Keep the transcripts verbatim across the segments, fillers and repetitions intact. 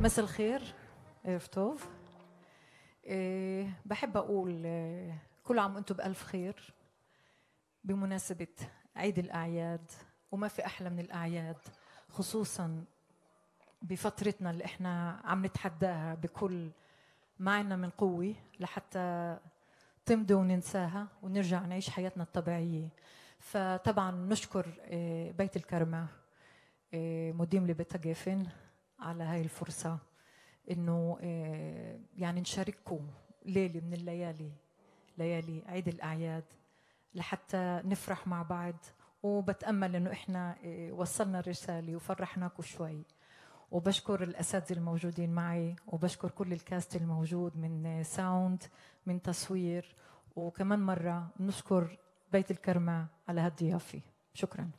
مساء الخير، عرف طوف. إيه بحب أقول إيه كل عام وأنتم بألف خير بمناسبة عيد الأعياد، وما في أحلى من الأعياد خصوصاً بفترتنا اللي إحنا عم نتحداها بكل ما عنا من قوة لحتى تمضي وننساها ونرجع نعيش حياتنا الطبيعية. فطبعاً نشكر إيه بيت الكرمة، إيه مديم لبيت جافن، على هاي الفرصة إنه يعني نشارككم ليلة من الليالي، ليالي عيد الأعياد، لحتى نفرح مع بعض. وبتأمل إنه إحنا وصلنا الرسالة وفرحناكم شوي. وبشكر الأساتذة الموجودين معي، وبشكر كل الكاست الموجود من ساوند، من تصوير، وكمان مرة نشكر بيت الكرمة على هالضيافة. شكراً.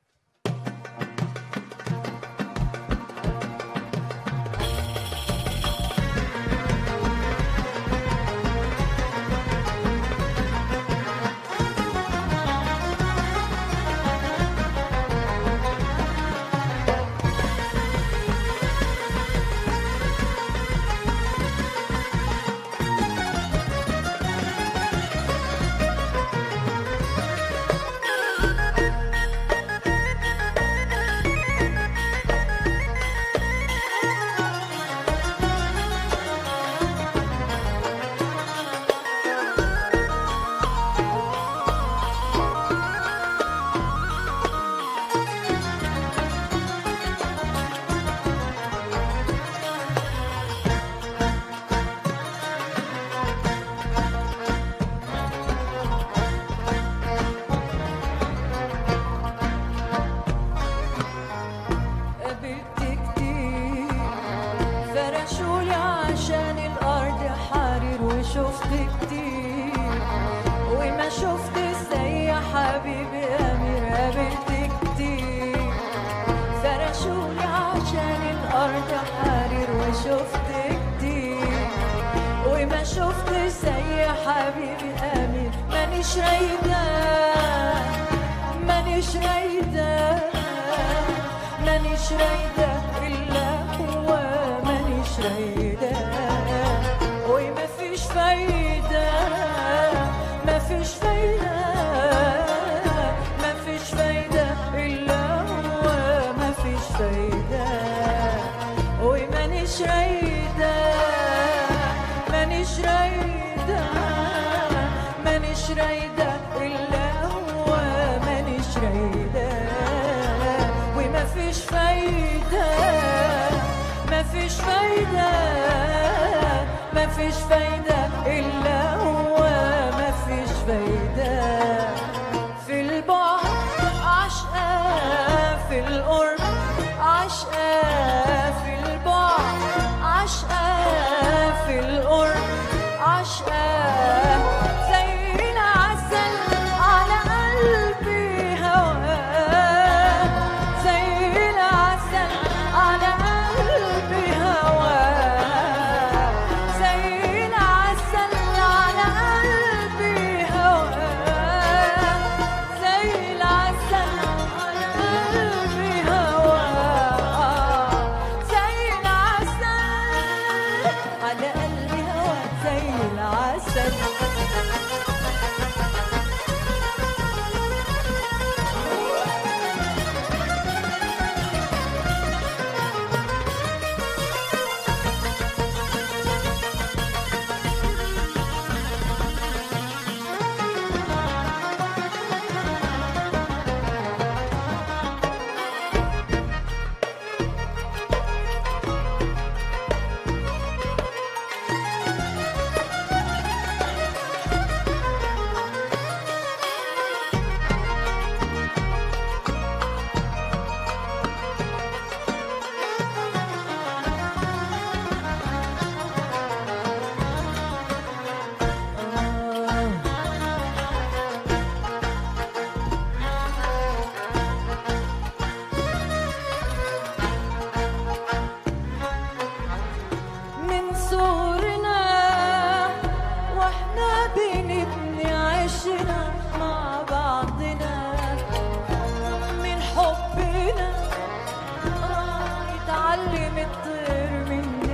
شفت كتير وما شفت ازاي يا حبيبي أمير، قابلت كتير فرشولي عشان الأرض حرير، وشفت كتير وما شفت ازاي يا حبيبي أمير. مانيش رايدة مانيش رايدة مانيش رايدة إلا هو، مانيش رايدة وما فيش فايدة ما فيش فايدة ما فيش فايدة إلا هو، ما فيش فايدة ومانيش رايدة مانيش رايدة مانيش رايدة إلا هو، مانيش رايدة وما فيش فايدة ما فيش فايدة ما فيش فايدة إلا هو، ما فيش فايدة. في البعد عشقة، في القرب عشقة، في البعد عشقة، في القرب عشقة، زي العسل على قلبي هواه، زي العسل على قلبي هواه، علم الطير من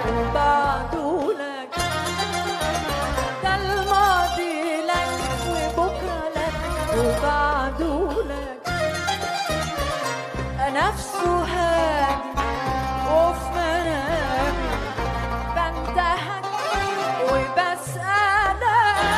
وبعده لك، ده الماضي لك وبكرة لك وبعده لك. نفسه هادي وفي منامي بنتهك وبسألك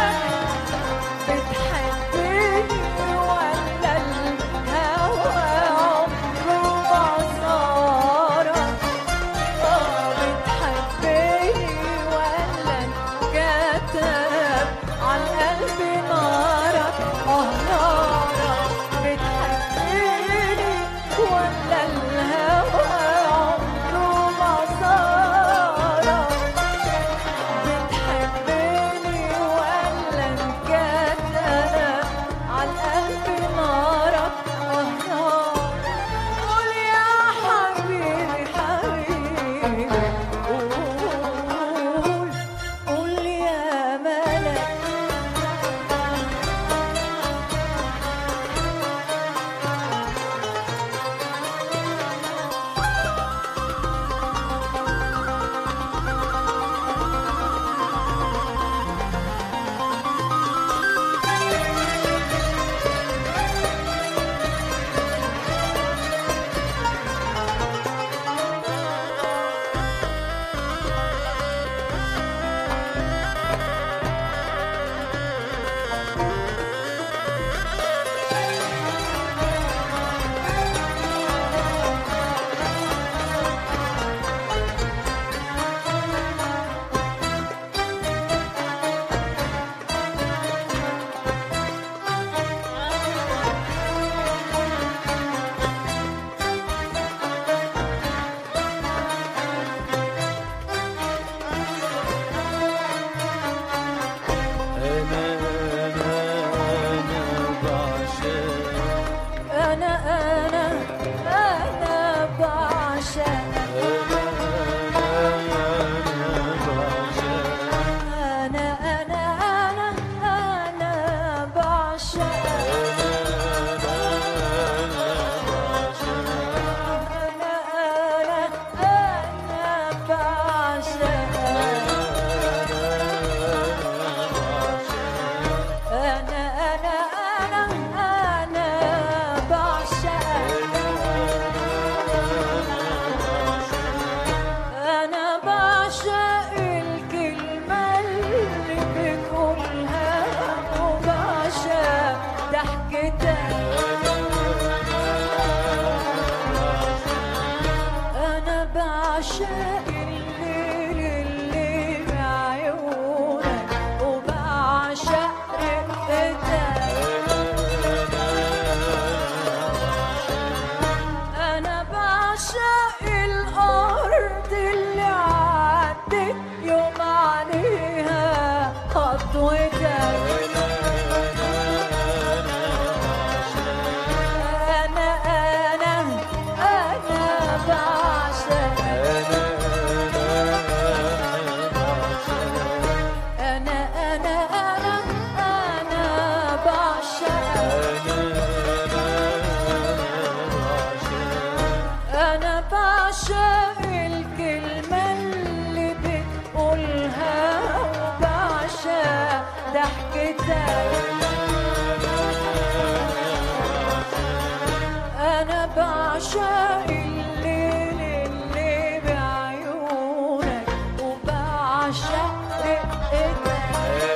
بتحبني ولا الهوى عمره ما صارك؟ اه بتحبني ولا انكتب عالقلب نارك؟ اه نارك. بتحبني ولا الهوى عمره ما صارك؟ بتحبني ولا انكتب عالقلب نارك؟ اه نارك. قول يا حبيبي حبيبي، قول قول يا ملك. أنا أنا أنا بعشق أنا أنا أنا بعشق. أنا أنا أنا أنا بعشق. أنا أنا أنا بعشق. أنا أنا أنا أنا بعشق. أنا بعشق الكلمة اللي بتقولها وبعشق ضحكتك. أنا بعشق الليل اللي بعيونك وبعشق رقتك. أنا بعشق الأرض اللي عدت يوم عليها خطوتك. أنا أنا أنا بعشق. أنا أنا أنا أنا بعشق. أنا بعشق الكلمة اللي بتقولها وبعشق ضحكتك. أنا بعشق الليل اللي بعيونك وبعشق رقتك.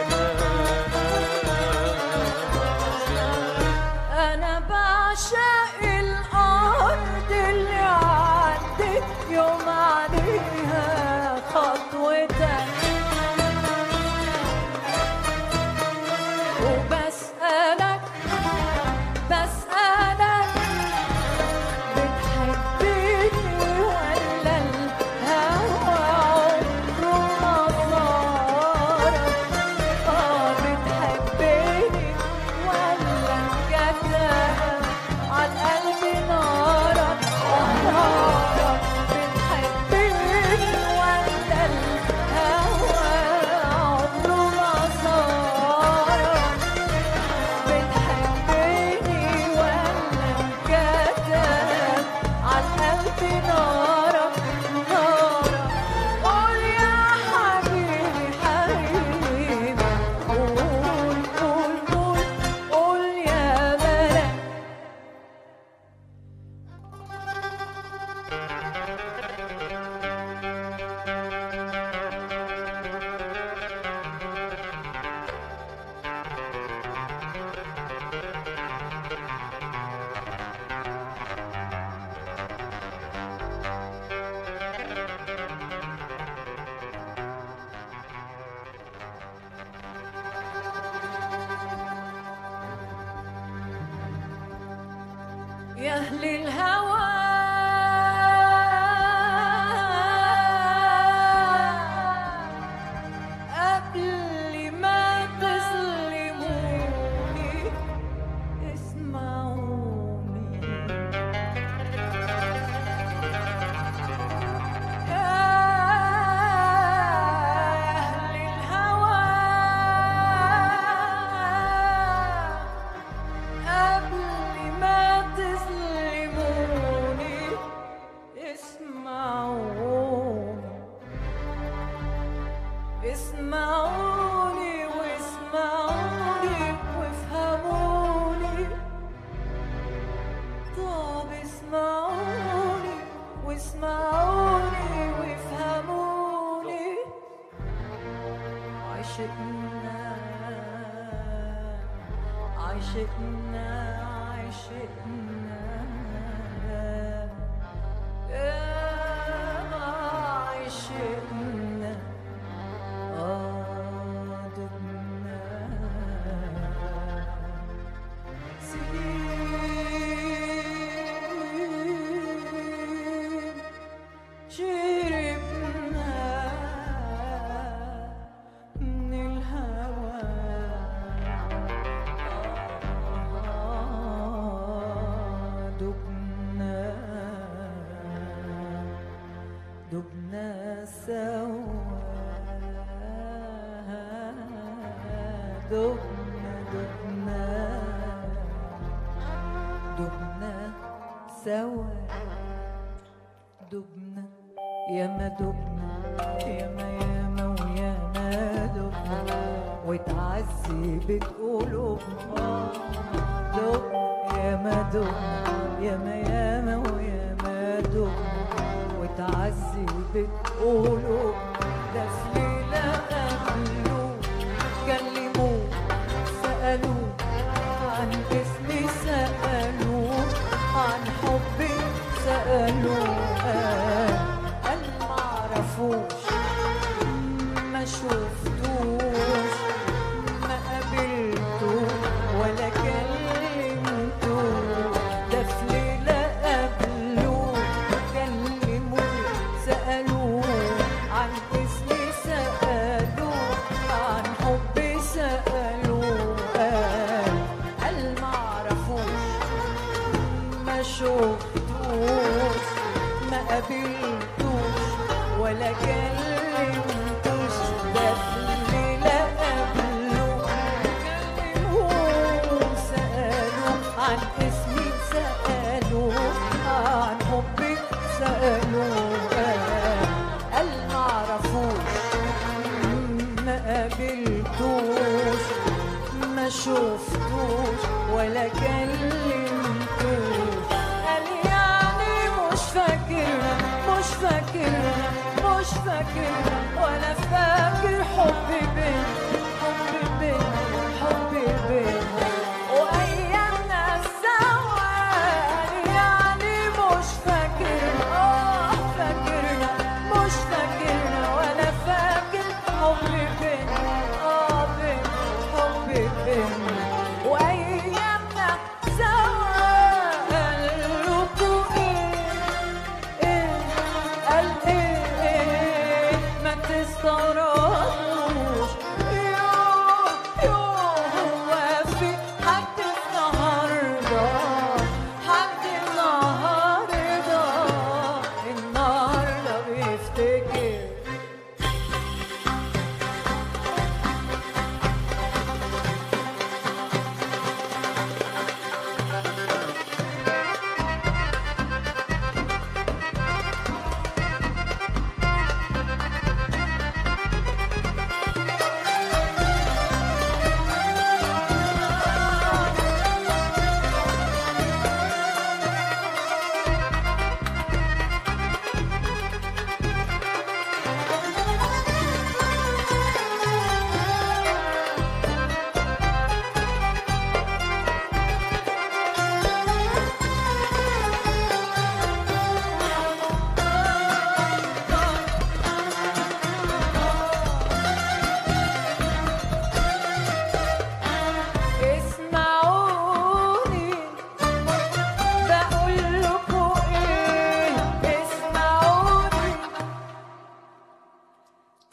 أنا بعشق الأرض اللي عدت يوم عليها خطوتك. وب يا أهل الهوى قبل ما تظلموني اسمعوني يا أهل الهوى قبل ما تظلموني اسمعوني اسمعوني واسمعوني وافهموني طب اسمعوني واسمعوني وافهموني عشقنا عشقنا عشقنا يا عشقنا قادتنا سنين شربنا من الهوى دبنا دبنا سوا دبنا دبنا دبنا سوا دبنا ياما دبنا ياما ياما وياما دبنا واتعذبت قلوبنا دبنا ياما دبنا ياما ياما وياما دبنا واتعذبت قلوبنا ده في ليلة قبلوه كلموه سألوه عن اسمي سألوه عن حبي سألوه قال معرفوش ما شفتوش ما قابلتوه ولا كلمتوه ده في ليلة قابلوه كلموه سألوه عن اسمي سألوه عن حبي سألوه قال معرفوش ما شفتوش ما قابلتوش ولا كلمتوش ده في الليلة قابلوه كلموه سألوه عن اسمي سألوه عن حبي سألوه قال معرفوش ما قابلتوش ما شفتوش ولا كلمتوش قال يعني مش فاكرها مش فاكرها مش فاكرها ولا فاكر حبي بين حبي بين حبي بين وايامنا سوا قال يعني مش فاكرها اه فاكرها مش فاكرها ولا فاكر حبي بين اه بين حبي بين وايامنا سوا قال لكم ايه ايه قال ايه ايه ما تستغربوش يوه يوه هو في حد النهارده حد النهارده النهارده بيفتكر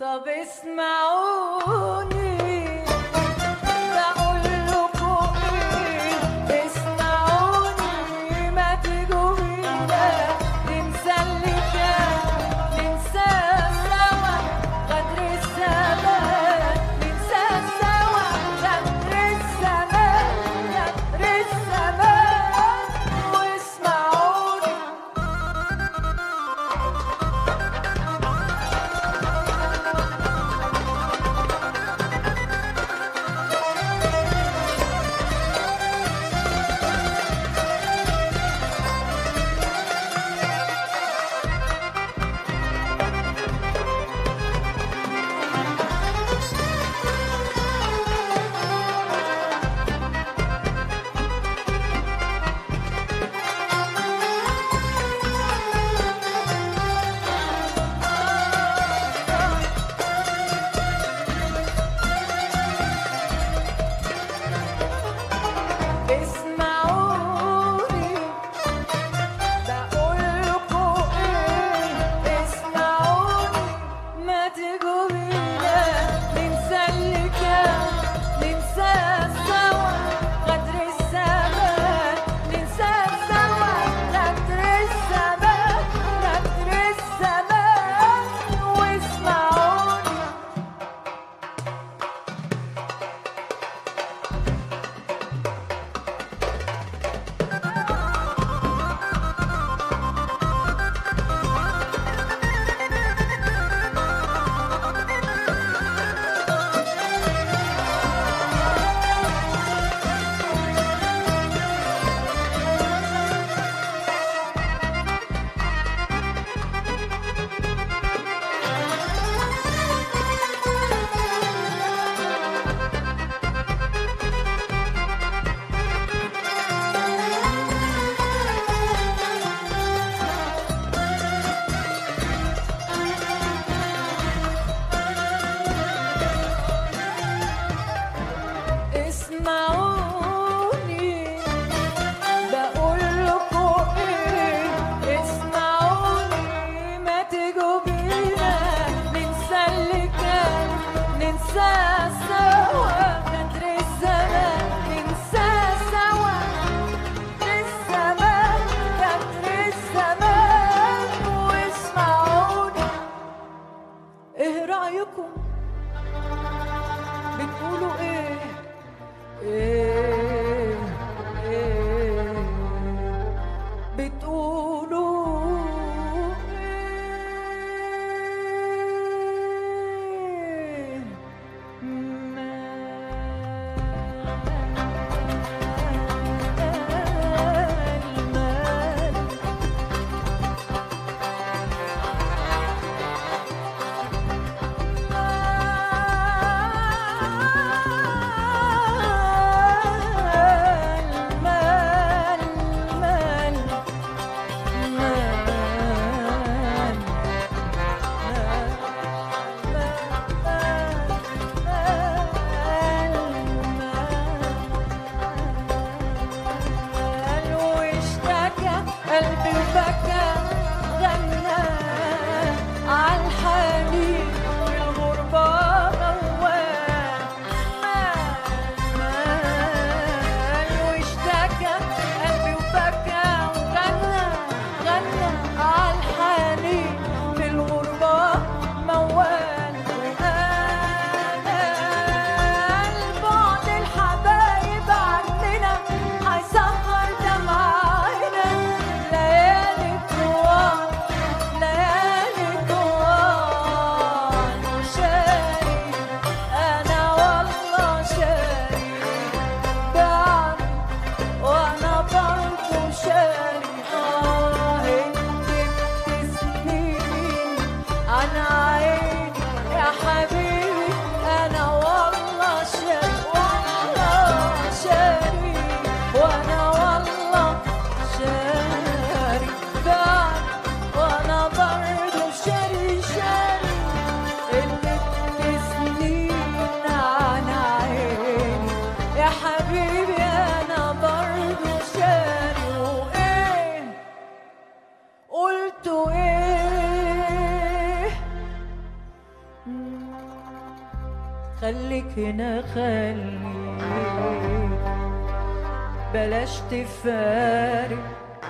طب اسمعوني بقول لكم ايه، اسمعوني ما تيجوا بينا ننسى اللي كان، ننسى سوا غدر الزمان، ننسى سوا غدر الزمان، غدر الزمان. واسمعوني اسمعوني بقول لكم ايه، اسمعوني ما تيجوا بينا ننسى اللي كان، ننسى سوا غدر الزمان، ننسى سوا غدر الزمان، غدر الزمان. واسمعوني اسمعوني بقول لكم ايه، اسمعوني ما تيجوا بينا ننسى اللي كان، ننسى سوا غدر الزمان، ننسى سوا غدر الزمان، غدر الزمان. واسمعوني ايه رأيكم بتقولوا ايه، ايه ايه بتقولوا ايه، مال مال مال مال مال مال. واشتكى قلبي وبكى غنى عالحنين والغربة موال، مال واشتكى قلبي وبكى وغنى، غنى عالحنين في الغربة موال. وقال بعد الحبايب عننا هيسهر دمعنا، ليالي طوال، ليالي طوال. وشاري أنا والله شاري بعد وأنا برضه شاري، آه جبت سنين عن عيني يا حبيبي، أنا والله شاري، والله شاري، وأنا والله شاري بعد وأنا برضه شاري، شاري اللي سنين عن عيني يا حبيبي، أنا برضه شاري. وإيه قلتوا إيه، خليك هنا خليك بلاش تفارق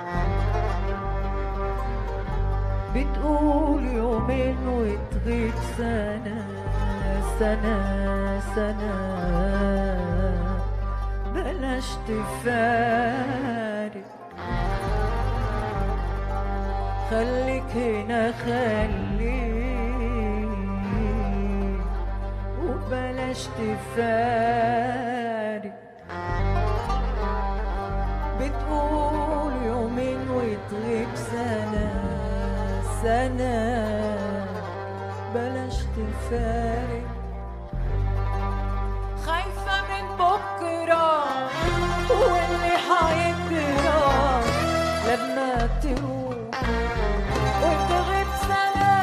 بتقول يومين وتغيب سنة سنة سنة بلاش تفارق خليك هنا خليك وبلاش تفارق بتقول يومين وتغيب سنة سنة بلاش تفارق خايفة من بكرة واللي حيجرى لما تروح وتغيب سنة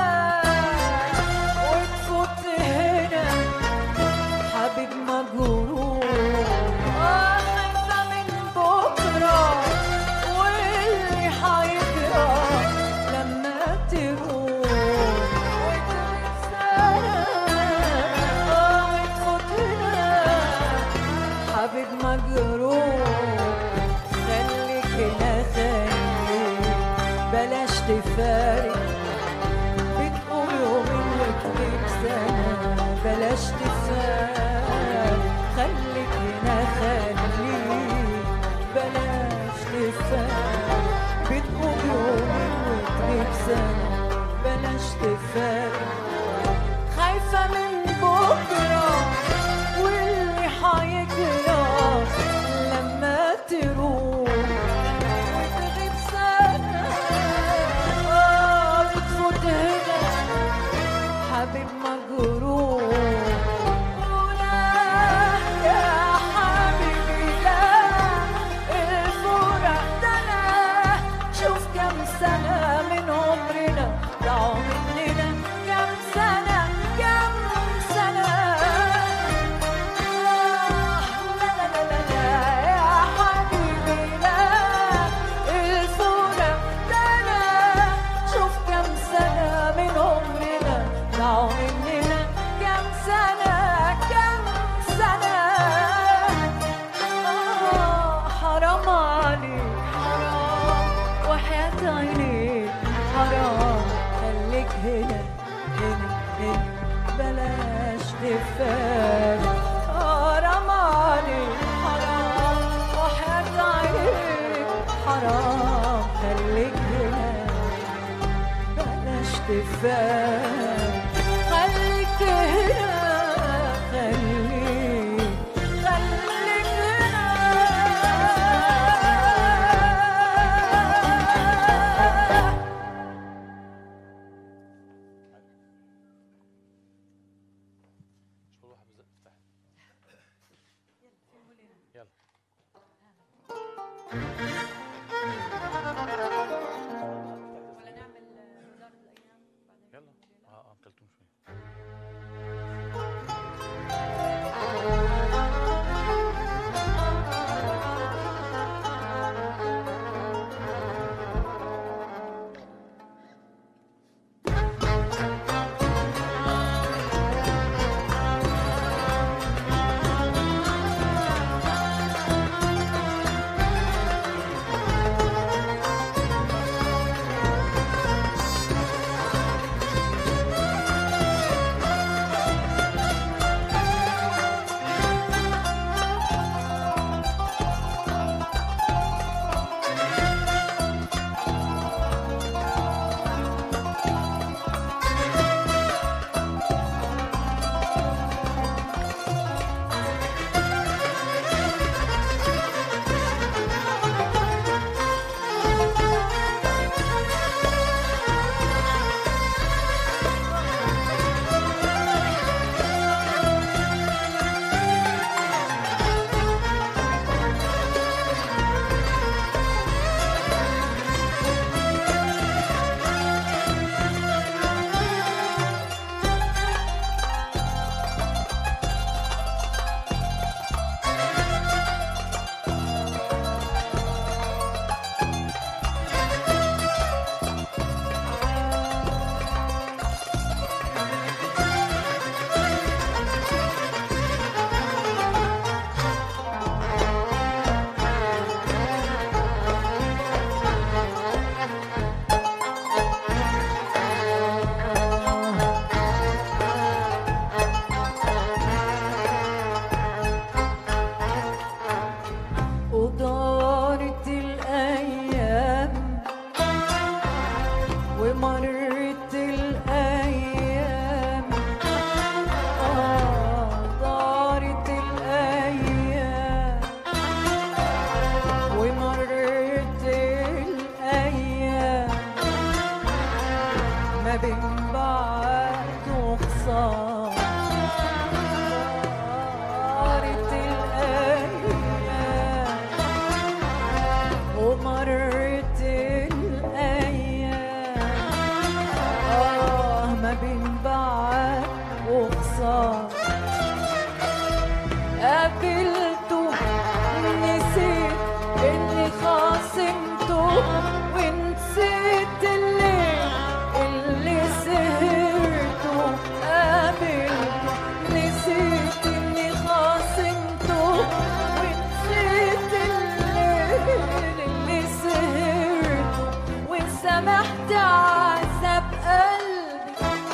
وتفوت هنا حبيب مجروح آه خايفة من بكرة واللي حيجرى لما تروح وتغيب سنة آه وتفوت هنا حبيب مجروح خليك هنا خليك بلاش تفارق بتقول يومين وتغيب سنة بلاش تفارق خليك هنا خليك بلاش تفارق بتقول يومين وتغيب سنة بلاش تفارق خايفة من بكرة واللي حيجرى لما تروح وتغيب سنة آه بتفوت هنا حبيب مجروح ولا يا حبيبي لا الفرح ده أنا شوف كم سنة من عمرنا ضاعوا مننا كم سنة كم سنة لا لا لا لا لا يا حبيبي لا الفرح ده أنا شوف كم سنة من عمرنا ضاعوا مننا كم سنة كم سنة آه حرام عليك حرام وحياة عينيك حرام خليك هنا هنا هنا بلاش تفارق حرام عليك حرام وحياة عينيك حرام خليك هنا بلاش تفارق خليك هنا خليك خليك هنا شو الواحد بزق افتح يلا ولا نعمل مدار الايام بعدين يلا بينبعت وخسارة. قابلته نسيت إني خاصمته، ونسيت الليل اللي سهرته. قابلته نسيت إني خاصمته، ونسيت الليل اللي سهرته. وسمحت عذاب قلبي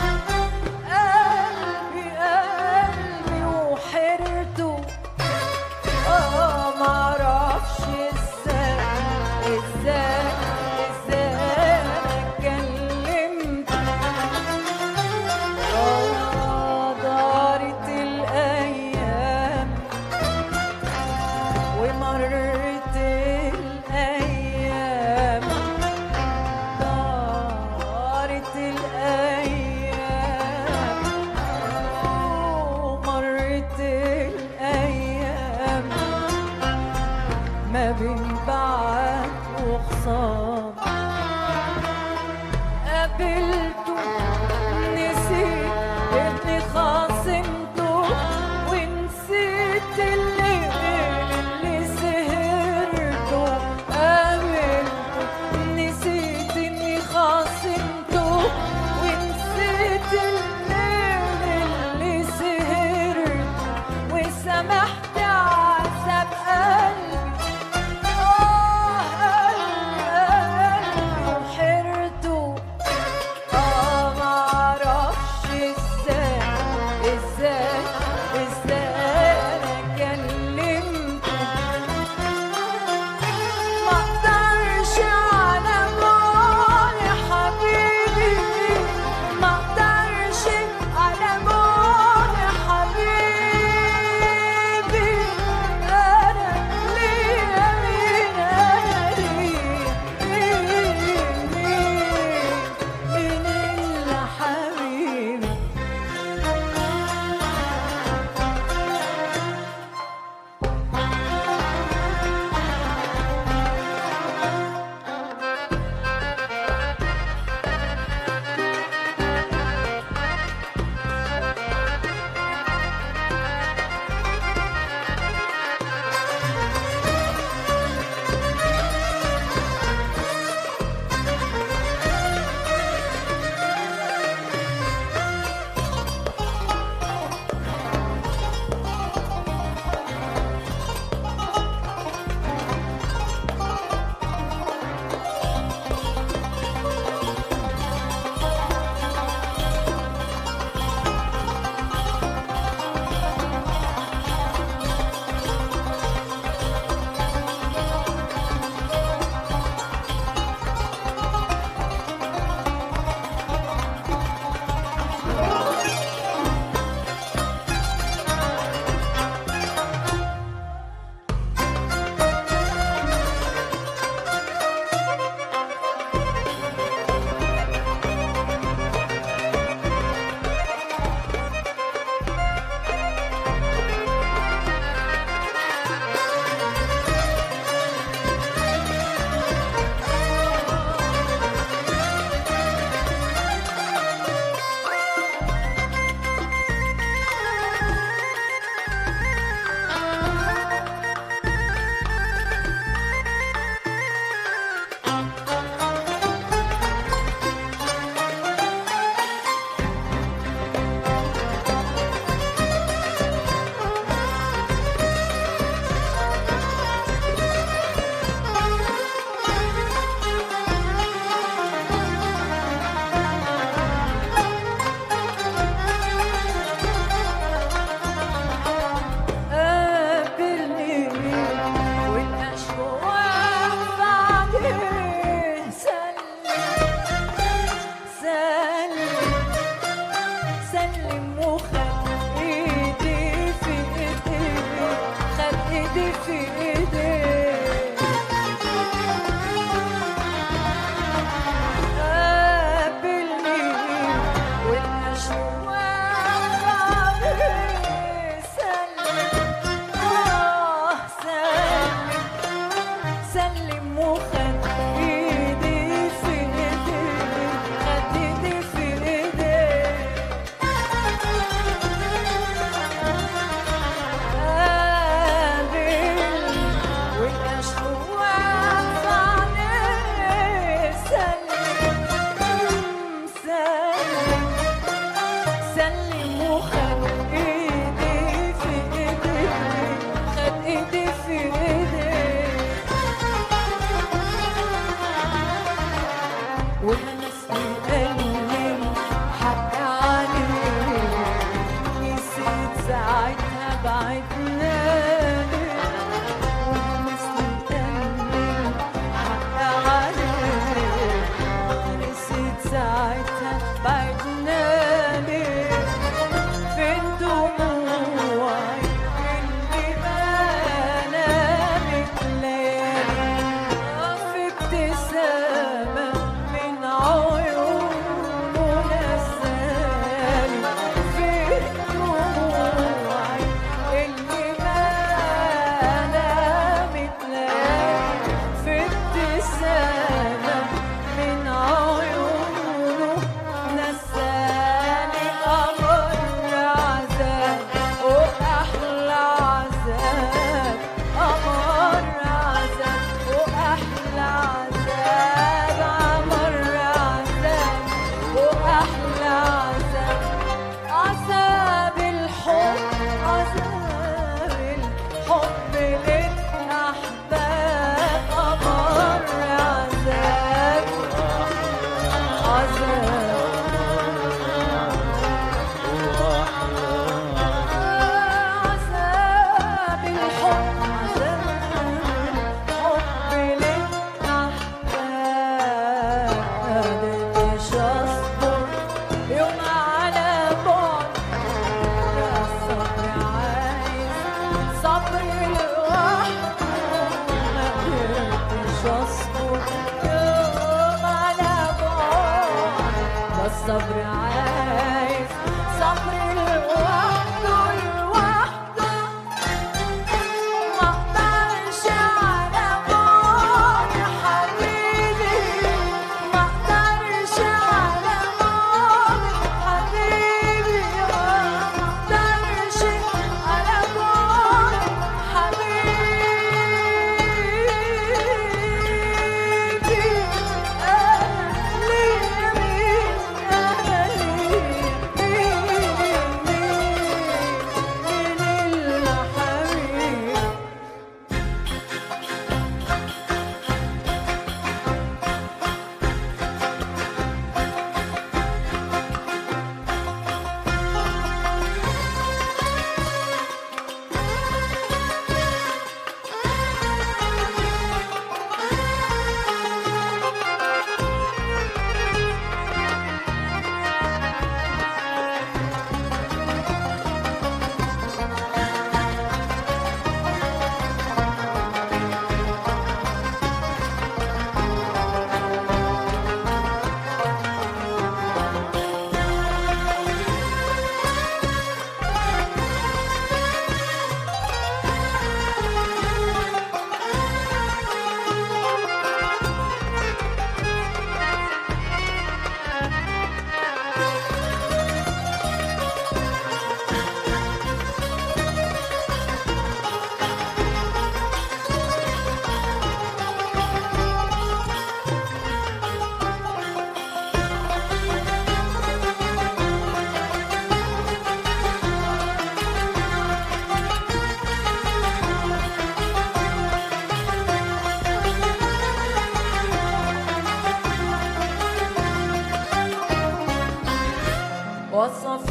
قلبي قلبي وحرته. اه معرفش ازاي ازاي ازاي انا اتكلمت. اه دارت الايام ومرت الايام، دارت الايام ومرت الايام، ما بين بعد وخصام. قابلته نسيت اني خاصمته، ونسيت الليل اللي سهرته. قابلته نسيت اني خاصمته، ونسيت الليل اللي سهرته. وسمحت عذاب قلبي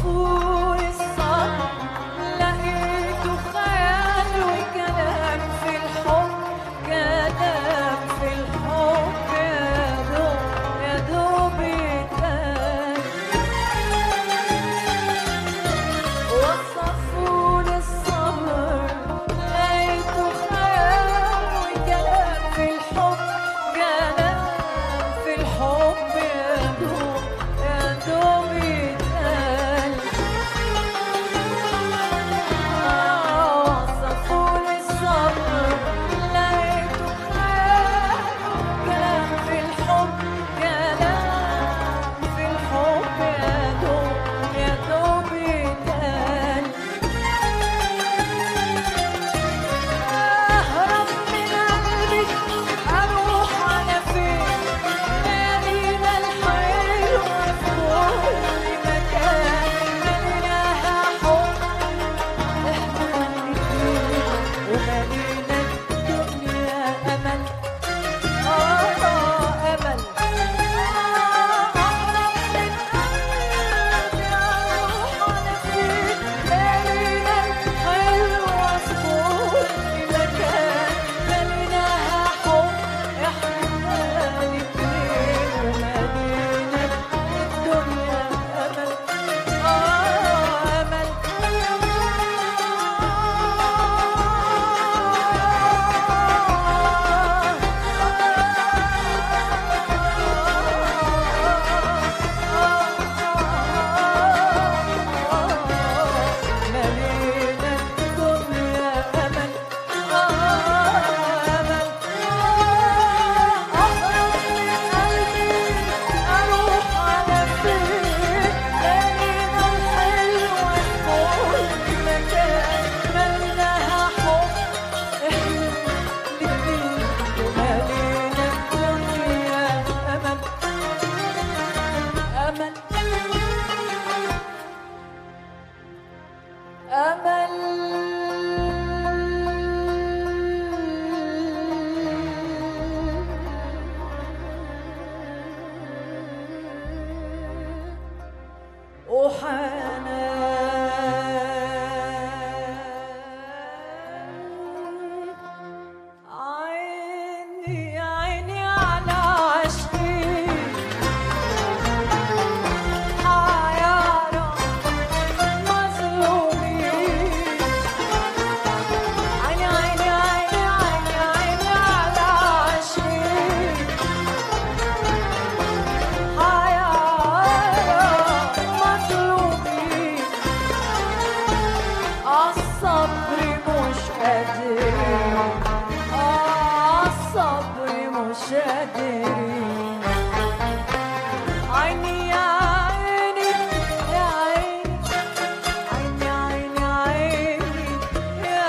وصفوا الصبر لقيته خيال وكلام في الحب، كلام في الحب يا دوب يا دوب يتقال. وصفوا الصبر لقيته خيال وكلام في الحب، كلام في الحب يا دوب يا دوب يتقال. وصفوا الصبر لقيته خيال وكلام في الحب، كلام في الحب يا دوب يا دوب يتقال. أهرب من قلبي أروح على فين، مالينا الحلوة في كل مكان، ماليناها حب إحنا الاتنين، ومالينا الدنيا أمل. آه أمل. أهرب من قلبي أروح على فين، مالينا الحلوة في كل مكان، ماليناها حب إحنا الاتنين، ومالينا الدنيا أمل. آه أمل. مالينا الدنيا أمل. آه أمل. أهرب من قلبي أروح على فين، مالينا الحلوة في كل مكان، ماليناها حب إحنا الاتنين، ومالينا الدنيا أمل. أمل. أمل وحنان. عيني عيني على عشقي حيارى مظلومين. عيني عيني عيني عيني عيني على عشقي حيارى مظلومين. عالصبر مش قادرين، عالصبر مش قادرين. عيني يا عيني يا عيني، عيني عيني عيني يا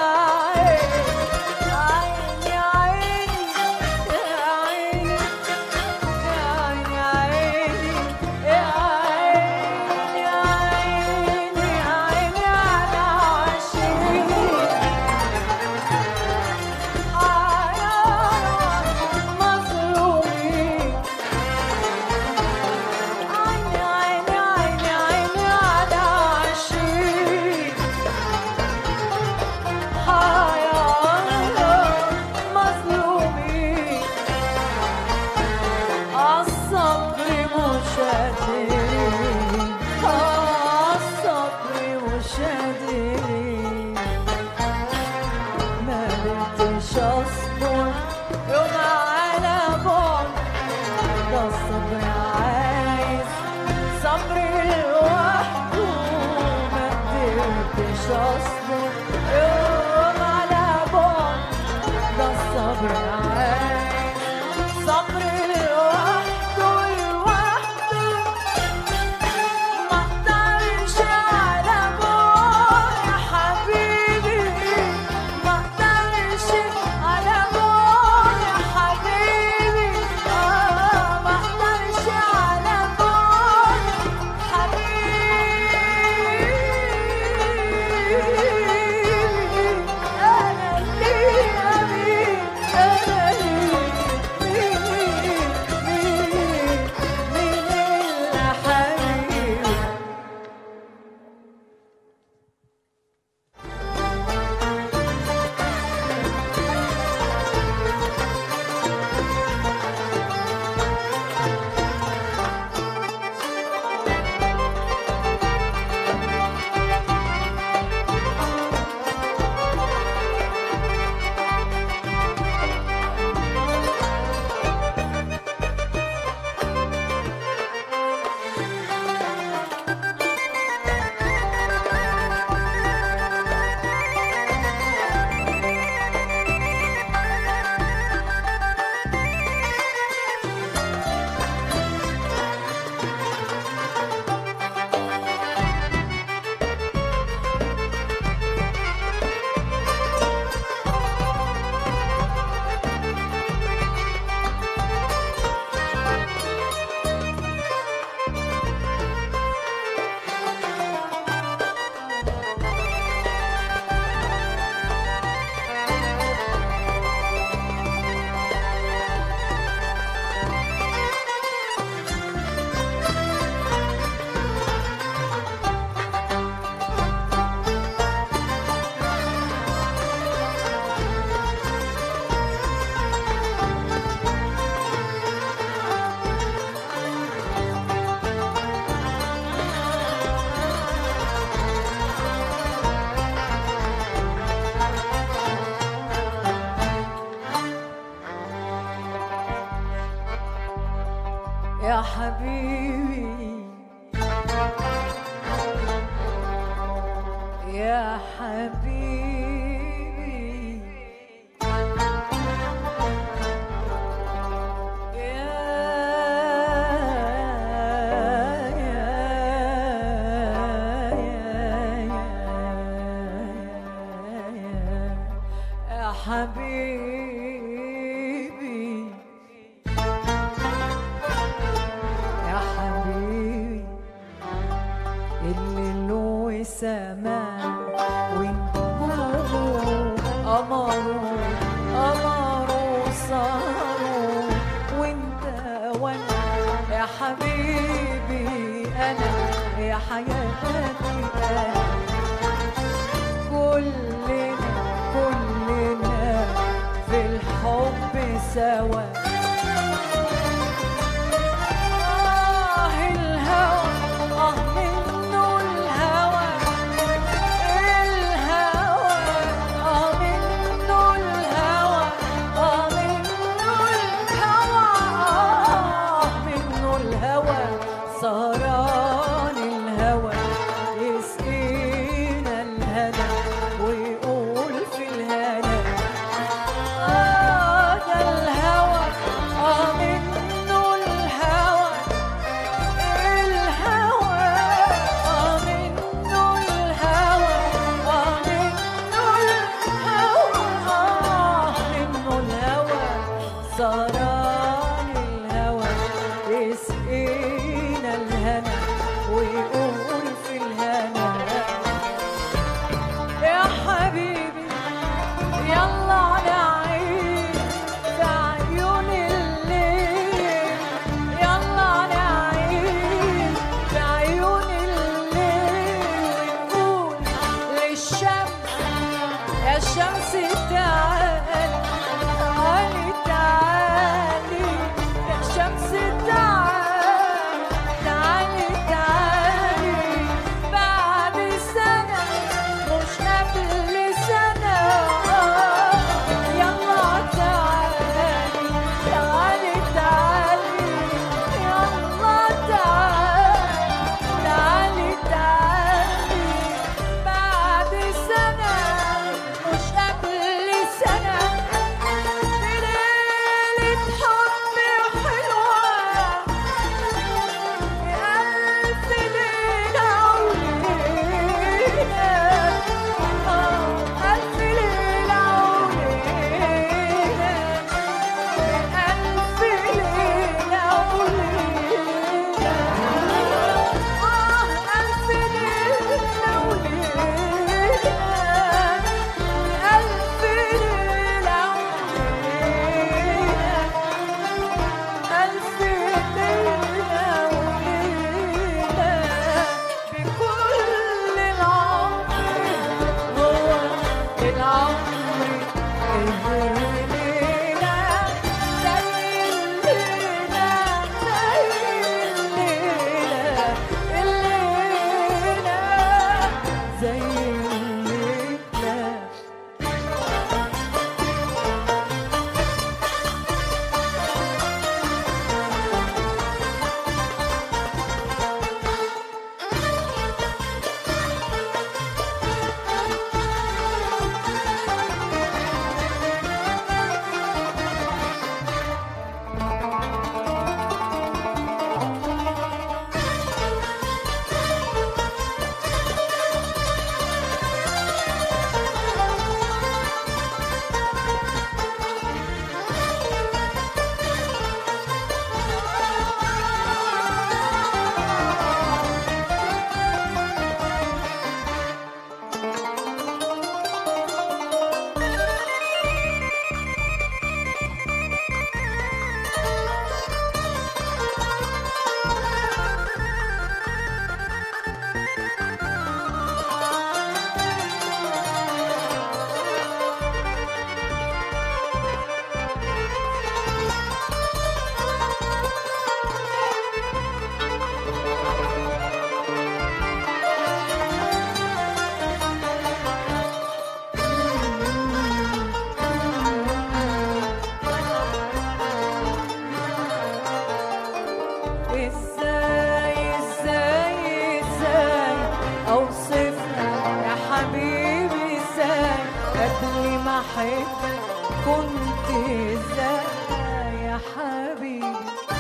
عيني، عيني عيني يا عيني، يا عيني عيني يا عيني، عيني عيني على عشقي حيارى مظلومين. عيني عيني عيني عيني على عشقي حيارى مظلومين. عالصبر مش قادرين، عالصبر مش قادرين. ما قدرتش اصبر يوم على بعد، ده الصبر عايز صبر لوحده. ما قدرتش اصبر يوم على بعد، ده الصبر عايز صبر لوحده لوحده. ما اقدرش على بعد يا حبيبي، ما اقدرش على بعد يا حبيبي. آه ما اقدرش على بعد حبيبي. يا حبيبي حبيبي يا حبيبي اللي له سماء ونجومه قمره قمره صاروا وانت وانا يا حبيبي انا يا حياتي انا كلنا كلنا في الحب سوا آه الهوى آه منه الهوى الهوى آه منه الهوى آه منه الهوى آه منه الهوى سهران الهوى يسقينا الهنا ويقول في الهنا آه ده الهوى آه منه الهوى الهوى آه منه الهوى آه منه الهوى آه منه الهوى سهران الهوى يسقينا الهنا ويقول في الهنا يا حبيبي يلا نعيش في عيون الليل يلا نعيش في عيون الليل ونقول للشمس يا شمس تعالي تعالي تعالي يا شمس تعالي تعالي تعالي بعد سنة مش قبل سنة يلا تعالي تعالي تعالي يلا تعالي تعالي تعالي بعد سنة مش قبل سنة في ليلة حب حلوة بألف ليلة وليلة آه ألف ليلة وليلة بألف ليلة وليلة آه ألف ليلة وليلة بألف ليلة وليلة ألف ليلة وليلة بكل العمر هو العمر الليلة زي الليلة زي الليلة الليلة زي الليلة ازاي ازاي ازاي اوصفها يا حبيبي أحبك كنت إزاي يا حبيبي؟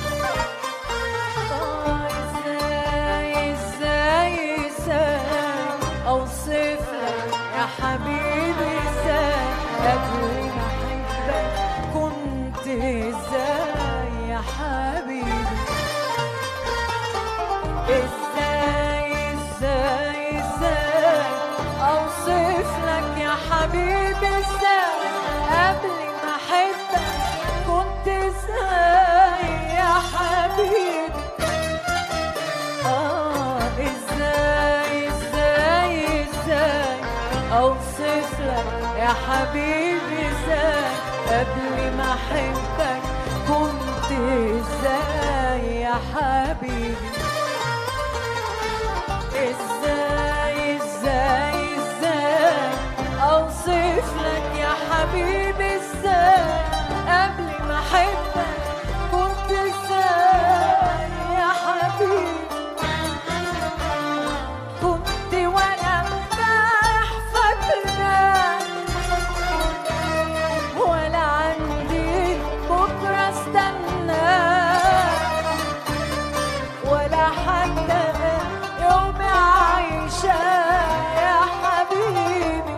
آه إزاي إزاي إزاي أوصف لك يا حبيبي إزاي قبل ما أحبك كنت إزاي يا حبيبي؟ إزاي إزاي إزاي أوصف لك يا حبيبي إزاي قبل ما أحبك كنت إزاي يا حبيبي؟ آه إزاي إزاي إزاي أوصف لك يا حبيبي إزاي قبل ما أحبك كنت إزاي يا حبيبي؟ إزاي إزاي إزاي أوصف لك يا حبيبي إزاي قبل ما أحبك كنت إزاي يا حبيبي؟ كنت وأنا امبارح فاكراك ولا عندي بكرة استناك ولا حتى يوم عايشة يا حبيبي.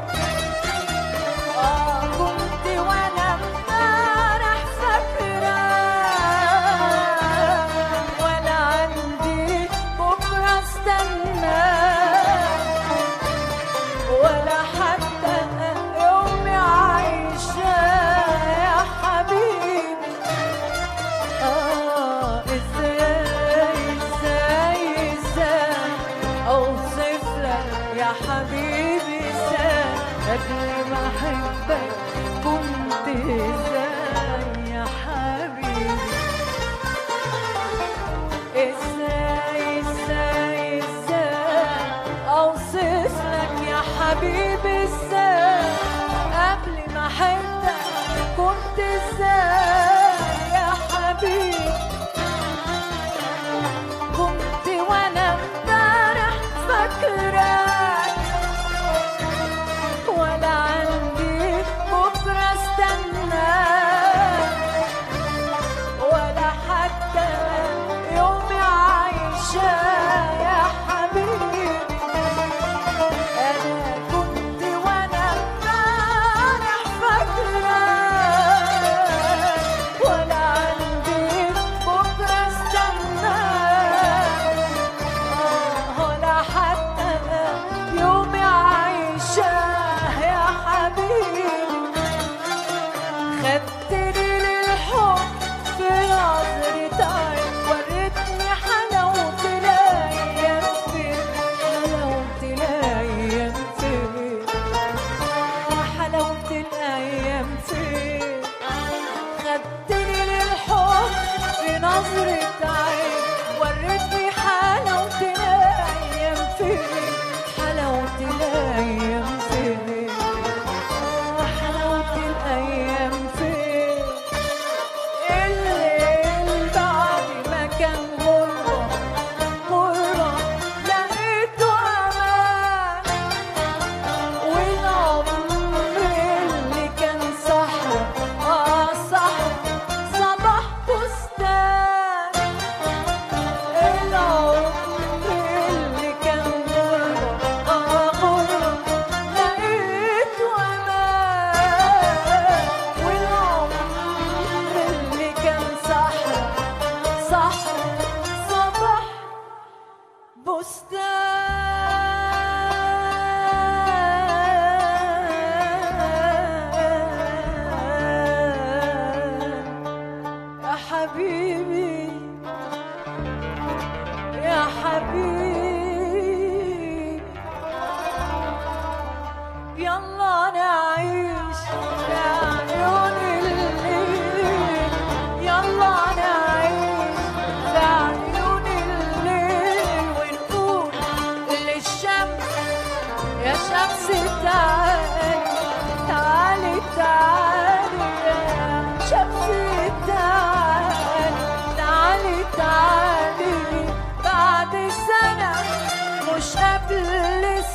آه كنت وأنا امبارح فاكراك ولا عندي بكرة استناك ولا حتى يوم عايشة يا حبيبي. آه إزاي إزاي إزاي أوصف لك يا حبيبي إزاي قبل ما أحبك كنت إزاي يا حبيبي؟ إزاي إزاي إزاي أوصف لك يا حبيبي إزاي قبل ما أحبك كنت إزاي يا حبيبي؟ كنت وأنا امبارح فاكراك ولا عندي بكرة استناك ولا حتى يوم عايشة يا حبيبي. أنا كنت وأنا امبارح فاكراك ولا عندي بكرة استناك ولا حتى يوم عايشة يا حبيبي. خدتني للحب في نظرة عين وريتني حلاوة الأيام فين حلاوة الأيام فين حلاوة الأيام فين. خدتني للحب في نظرة عين وريتني حلاوة الأيام فين حلاوة الأيام فين حلاوة الأيام فين. الليل بعد ما كان غربة غربة لقيته أمان والعمر اللي كان صحرا آه صحرا صباح بستان. العمر اللي كان غربة آه غربة لقيته أمان والعمر اللي كان صحرا صحرا صباح بستان. يا حبيبي يا حبيبي يلا نعيش في عيون الليل يلا نعيش في عيون الليل ونقول للشمس يا شمس تعالي تعالي تعالي يا شمس تعالي تعالي تعالي بعد سنة مش قبل